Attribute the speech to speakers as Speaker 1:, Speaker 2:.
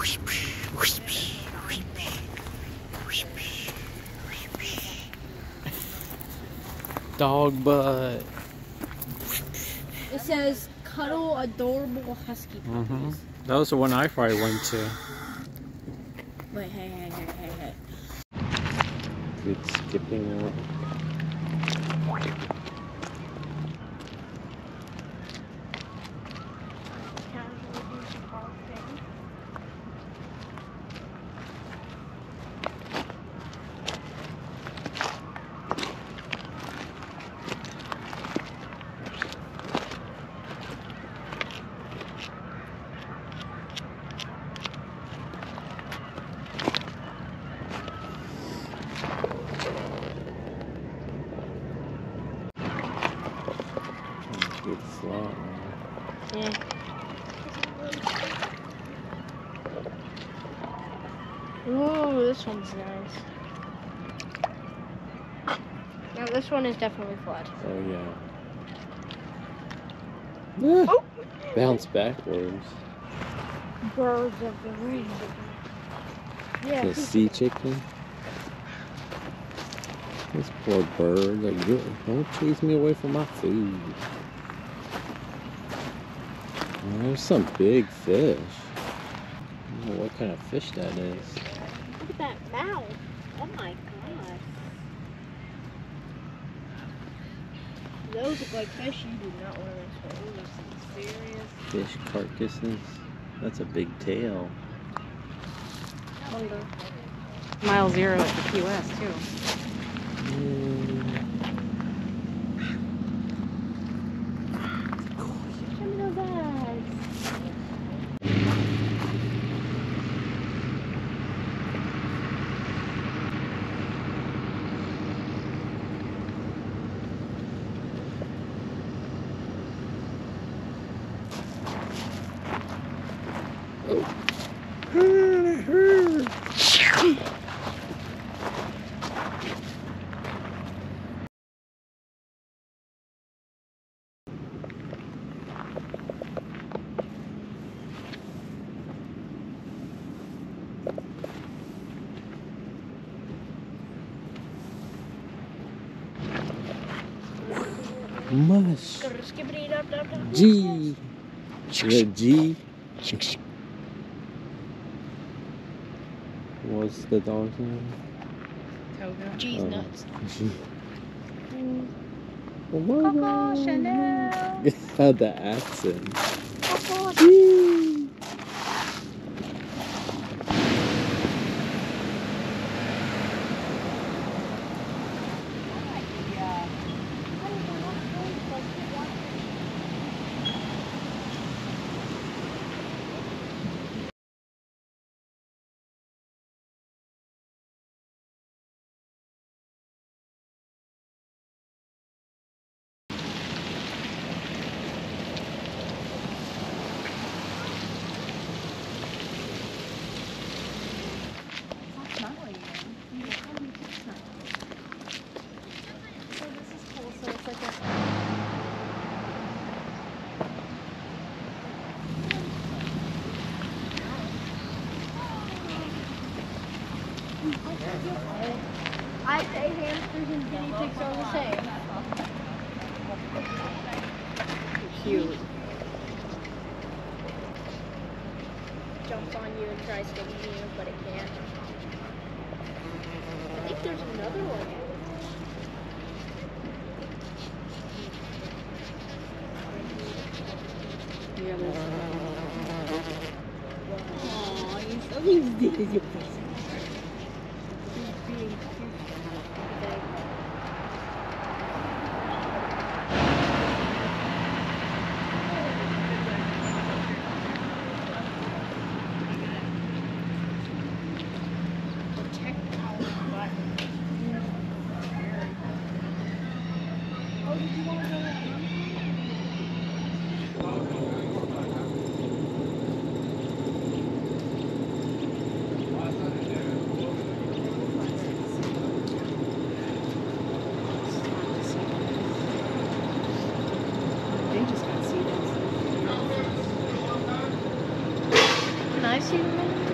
Speaker 1: Dog butt.
Speaker 2: It says cuddle adorable husky puppies.
Speaker 1: That was the one I probably went to.
Speaker 2: Wait, hey.
Speaker 1: Good skipping rope. Good slot.
Speaker 2: Yeah. Ooh, this one's nice. Now this one is definitely flat.
Speaker 1: Oh yeah.
Speaker 2: Oh.
Speaker 1: Bounce backwards.
Speaker 2: Birds of the rainbow. Yeah.
Speaker 1: The sea chicken. This poor bird. Like, don't chase me away from my food. Oh, there's some big fish. I don't know what kind of fish that is.
Speaker 2: Look at that mouth. Oh my god. Those look like fish you do not want to mess with. Those are some serious
Speaker 1: Fish carcasses. That's a big tail.
Speaker 2: wonder.
Speaker 3: Mile zero at the Key West too.
Speaker 2: Show me those eyes.
Speaker 1: Mush. G. The G. What's the dog's name?
Speaker 3: Toga.
Speaker 2: G's
Speaker 1: Oh,
Speaker 2: nuts.
Speaker 1: G.
Speaker 3: Coco Chanel.
Speaker 1: Had the accent.
Speaker 2: Coco.
Speaker 1: G.
Speaker 2: I say hamsters and guinea pigs are the same.
Speaker 3: Cute.
Speaker 2: Jumps on you and tries to eat you, but it can't. I think there's another one.
Speaker 3: Yeah, there's
Speaker 2: Aww, he's being
Speaker 3: they just got seated.
Speaker 2: Can I see them?